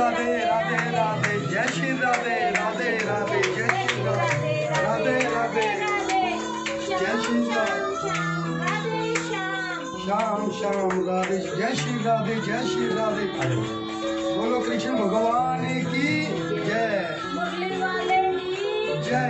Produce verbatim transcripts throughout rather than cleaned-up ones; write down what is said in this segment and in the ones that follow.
राधे राधे राधे जय श्री राधे राधे राधे जय श्री राधे राधे राधे जय श्री राधे श्याम श्याम राधे जय श्री राधे जय श्री राधे बोलो कृष्ण भगवान की जय जय।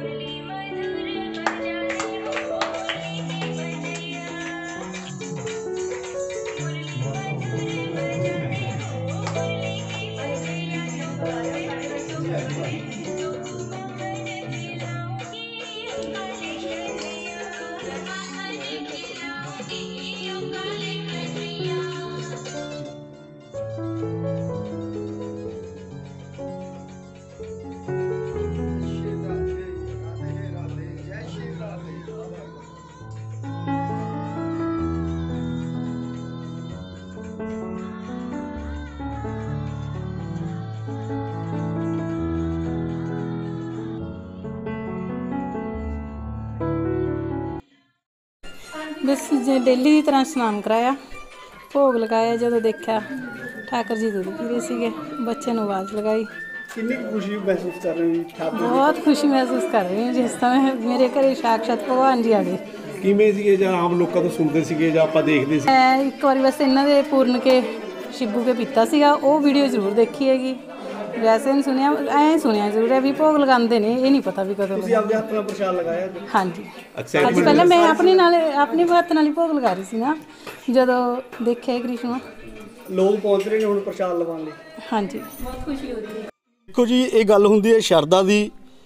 बस डेली की तरह स्नान कराया, भोग लगाया। जो देखा ठाकुर जी दूध पी रहे थे, बच्चे ने आवाज़ लगाई। कितनी खुशी महसूस कर रहे हो? बहुत खुशी महसूस कर रही हूँ जिस समय मेरे घर साक्षात भगवान जी आ गए। किवें सीगे जां आम लोकां तो सुनते सीगे जां आपां देखदे सी? मैं एक बार बस इन्हां दे पूर्ण के शिबू के पीता सीगा, वो वीडियो जरूर देखी हैगी। वैसे नहीं सुनिया, ऐ सुनिया जरूर है भी भोग लगाते ने, ये नहीं पता भी कदों। तुसीं आपदे हत्थ नाल प्रसाद लगाया? हाँ जी, अज पहले मैं अपने नाल अपने हत्थ नाल ही भोग लगा रही सी ना, जदों देखिया कृष्ण लोग पहुंच रहे ने हुण प्रसाद लवाउण लई। हाँ जी, बहुत खुशी हो रही है। देखो जी, ये गल हुंदी है शरदा दी।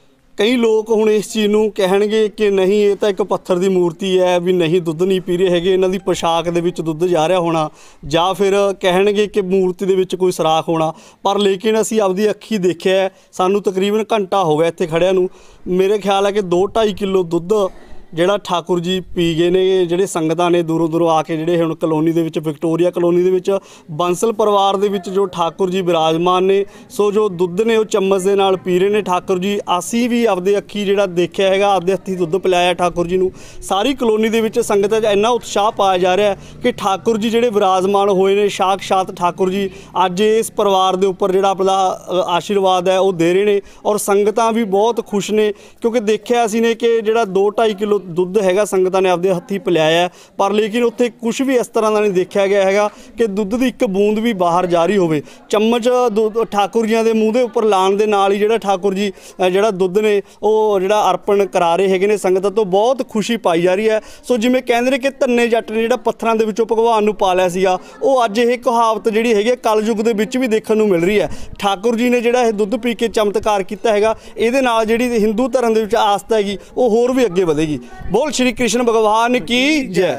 कई लोग हुण इस चीज़ नूं कहणगे कि नहीं ये तो एक पत्थर की मूर्ति है, भी नहीं दुੱਧ नहीं पी रहे हैगे, इन्हां दी पोशाक दे विच दुੱਧ जा रहा होना, जां फिर कहणगे कि मूर्ति दे विच कोई सराख होना। पर लेकिन असीं आपदी अखी देखिआ, सानूं तकरीबन घंटा हो गया इत्थे खड़िਆਂ नूं। मेरे ख्याल है कि दो ढाई किलो दुੱਧ ਜਿਹੜਾ ठाकुर जी पी गए ने। ਜਿਹੜੇ ਸੰਗਤਾਂ ने दूरों दूरों आके ਜਿਹੜੇ ਹੁਣ कलोनी ਦੇ ਵਿੱਚ विक्टोरिया कलोनी ਦੇ ਵਿੱਚ ਬੰਸਲ ਪਰਿਵਾਰ ਦੇ ਵਿੱਚ जो ठाकुर जी विराजमान ने, सो जो ਦੁੱਧ ने वो चम्मच ਦੇ ਨਾਲ पी रहे ने ठाकुर जी। ਅਸੀਂ भी ਆਪਦੇ ਅੱਖੀ ਜਿਹੜਾ ਦੇਖਿਆ ਹੈਗਾ, ਆਪਦੇ ਹੱਥੀਂ ਦੁੱਧ ਪਿਲਾਇਆ ठाकुर जी ਨੂੰ। ਸਾਰੀ ਕਲੋਨੀ ਦੇ ਵਿੱਚ ਸੰਗਤਾਂ 'ਚ ਇੰਨਾ ਉਤਸ਼ਾਹ ਪਾਇਆ ਜਾ ਰਿਹਾ ਕਿ ठाकुर जी ਜਿਹੜੇ ਵਿਰਾਜਮਾਨ ਹੋਏ ਨੇ ਸਾਖਸ਼ਾਤ ठाकुर जी ਅੱਜ ਇਸ ਪਰਿਵਾਰ ਦੇ ਉੱਪਰ ਜਿਹੜਾ ਆਪਣਾ ਆਸ਼ੀਰਵਾਦ ਹੈ ਉਹ ਦੇ ਰਹੇ ਨੇ। ਔਰ ਸੰਗਤਾਂ ਵੀ ਬਹੁਤ ਖੁਸ਼ ਨੇ ਕਿਉਂਕਿ ਦੇਖਿਆ ਅਸੀਂ ਨੇ ਕਿ ਜਿਹੜਾ ਦੋ ਢਾਈ ਕਿਲੋ ਦੁੱਧ हैगा संगतां ने आपदे हत्थी पिलाया, पर लेकिन उत्थे कुछ भी इस तरह का नहीं देखा गया हैगा कि दुੱਧ की एक बूंद भी बाहर जा रही होवे। चम्मच ठाकुर जी के मूँह के उपर लाने दे नाल ही जिहड़ा ठाकुर जी जिहड़ा दुੱਧ ने वो जिहड़ा अर्पण करा रहे हैगे ने संगतां तो बहुत खुशी पाई जा रही है। सो जिवें कहंदे ने कि धन्ने जट ने जिहड़ा पत्थरां दे विचों भगवान नूं पा लिया सीगा, वो अज इह कहावत जिहड़ी हैगी कलयुग दे विच भी देखण नूं मिल रही है। ठाकुर जी ने जिहड़ा इह दुੱਧ पी के चमत्कार कीता हैगा, इहदे नाल जिहड़ी हिंदू धर्म दे विच आस्था हैगी वो होर भी अगे वधेगी। बोल श्री कृष्ण भगवान की जय।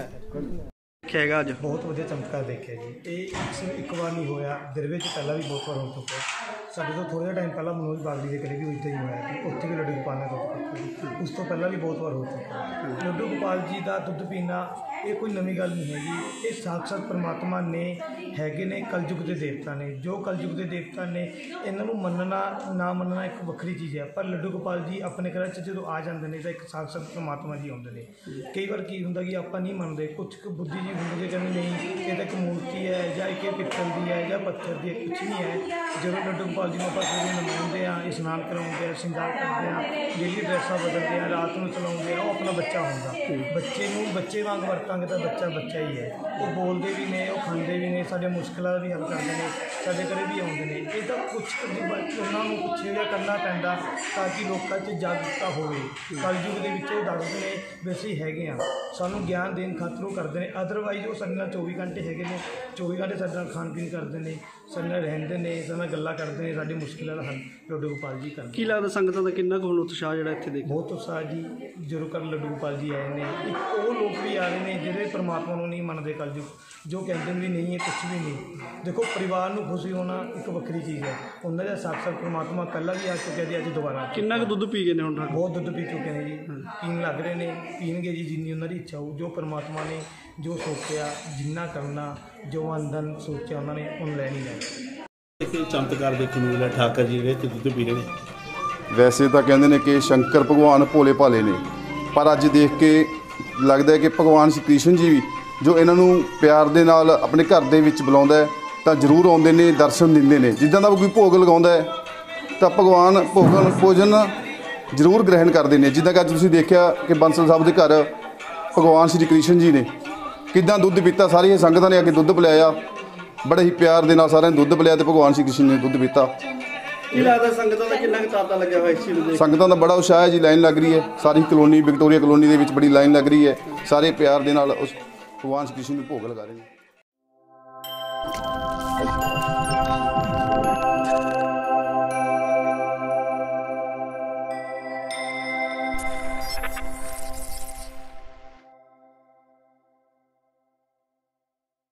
देखिएगा अज बहुत वधिया चमत्कार देखिया जी। ये सिर्फ एक बार नहीं होया, दिरवे च पहला भी बहुत बार हो चुका है। साढ़े तो थोड़े टाइम पहला मनोज बागली के घरे भी इदा ही होया कि उत्थे भी लड्डू गोपाल ने दुੱਧ पीता, उस तो पहला भी बहुत बार हो चुका है। लड्डू गोपाल जी का दुੱਧ पीना ये कोई नवी गल नहीं हैगी, ये साक्षात परमात्मा ने हैगे ने, कलयुग के देवता ने। जो कलयुग के देवता ने इन्हों मनना ना मनना एक वक्री चीज़ है, पर लड्डू गोपाल जी अपने घर च जो आ जाते हैं तो एक साक्षात परमात्मा जी आते हैं। कई बार की होंगे कि आप नहीं मनते, कुछ बुद्धि जी होंगे जो कहते नहीं ये तो एक मूर्ति है या एक पित्तल की है या पत्थर की है, कुछ नहीं है। जो लड्डू गोपाल जी आप सवेरे नमाते हैं, स्नान कराते हैं, श्रृंगार करते हैं, डेली ड्रैसा बदलते हैं, रात में चलाते हैं, वो अपना बच्चा होगा। बच्चे को बच्चे वांग वरतांगे तो बच्चा बच्चा ही है। वो बोलते भी ने, वो खाते भी ने, साढ़े मुश्किलों भी हल करते हैं, साढ़े घरे भी आते हैं। ये तो कुछ उन्होंने कुछ या करना पैंदा ताकि लोगों च जागरूकता हो। कलयुग के दसते हैं वैसे ही हैगे आ, सानू ज्ञान देने खातर करते हैं। अदरवाइज वो साढ़े चौबी घंटे हैगे ने, चौबी घंटे साढ़े खान पीन करते हैं, साढ़े रहते हैं, साढ़े गल्लां करते हैं, साड़ी मुश्किलों का हल लड्डू गोपाल जी करते। की लगता संगतां दा किन्ना कुल उत्साह जिहड़ा इत्थे देख? बहुत उत्साह जी। जो कर लड्डू गोपाल जी आए ने, एक वो लोग भी आ रहे हैं जिहड़े परमात्मा नूं नहीं मनते, कलयुग जो कहते भी नहीं है कुछ भी नहीं। देखो परिवार नूं खुशी होना एक वक्री चीज़ है, उन्होंने साक्षात परमात्मा पहला भी आ चुके जी, अज दोबारा किन्ना कुल दुੱਧ पी गए ने हुण? बहुत दुੱਧ पी चुके हैं जी, पीन लग रहे हैं, पीनगे जी जिन्नी उन्होंने इच्छा हो। जो परमात्मा ने जो सोचा जिन्ना करना, जो अंदर सोचा उन्होंने उन लैनी लैनी। चमत्कार देखने को मिला ठाकुर जी ने दुੱਧ पी रहे हैं। वैसे तो कहते हैं कि शंकर भगवान भोले भाले ने, पर अज देख के लगता है कि भगवान श्री कृष्ण जी भी जो इन्हों प्यार दे नाल अपने घर दे विच बुलाउंदा है, ਤਾਂ ਜ਼ਰੂਰ ਆਉਂਦੇ ਨੇ, ਦਰਸ਼ਨ ਦਿੰਦੇ ਨੇ। ਜਿੱਦਾਂ ਦਾ ਕੋਈ ਭੋਗ ਲਗਾਉਂਦਾ ਹੈ ਤਾਂ ਭਗਵਾਨ ਭੋਗਨ ਭੋਜਨ ਜ਼ਰੂਰ ਗ੍ਰਹਿਣ ਕਰਦੇ ਨੇ। ਜਿੱਦਾਂ ਕਿ ਅੱਜ ਤੁਸੀਂ ਦੇਖਿਆ ਕਿ ਬੰਸਲ ਸਾਹਿਬ ਦੇ ਘਰ ਭਗਵਾਨ ਸ਼੍ਰੀ ਕ੍ਰਿਸ਼ਨ ਜੀ ਨੇ ਕਿੱਦਾਂ ਦੁੱਧ ਪੀਤਾ, ਸਾਰੀਆਂ ਸੰਗਤਾਂ ਨੇ ਆ ਕੇ ਦੁੱਧ ਪਿਲਾਇਆ, ਬੜੇ ਹੀ ਪਿਆਰ ਦੇ ਨਾਲ ਸਾਰਿਆਂ ਨੇ ਦੁੱਧ ਪਿਲਾਇਆ ਤੇ ਭਗਵਾਨ ਸ਼੍ਰੀ ਕ੍ਰਿਸ਼ਨ ਨੇ ਦੁੱਧ ਪੀਤਾ। ਕੀ ਲੱਗਦਾ ਸੰਗਤਾਂ ਦਾ ਕਿੰਨਾ ਕੁ ਤਾਂਤਾ ਲੱਗਿਆ ਹੋਇਆ ਇਸ ਚੀਜ਼ ਨੂੰ ਦੇਖ ਕੇ? ਸੰਗਤਾਂ ਦਾ ਬੜਾ ਉਤਸ਼ਾਹ ਹੈ ਜੀ, ਲਾਈਨ ਲੱਗ ਰਹੀ ਹੈ। ਸਾਰੀ ਕਲੋਨੀ ਵਿਕਟੋਰੀਆ ਕਲੋਨੀ ਦੇ ਵਿੱਚ ਬੜੀ ਲਾਈਨ ਲੱਗ ਰਹੀ ਹੈ। ਸਾਰੇ ਪਿਆਰ ਦੇ ਨਾਲ ਉਸ ਭਗਵਾਨ ਸ਼੍ਰੀ ਕ੍ਰਿਸ਼ਨ ਨੂੰ ਭੋਗ ਲਗਾ ਰਹੇ ਨੇ।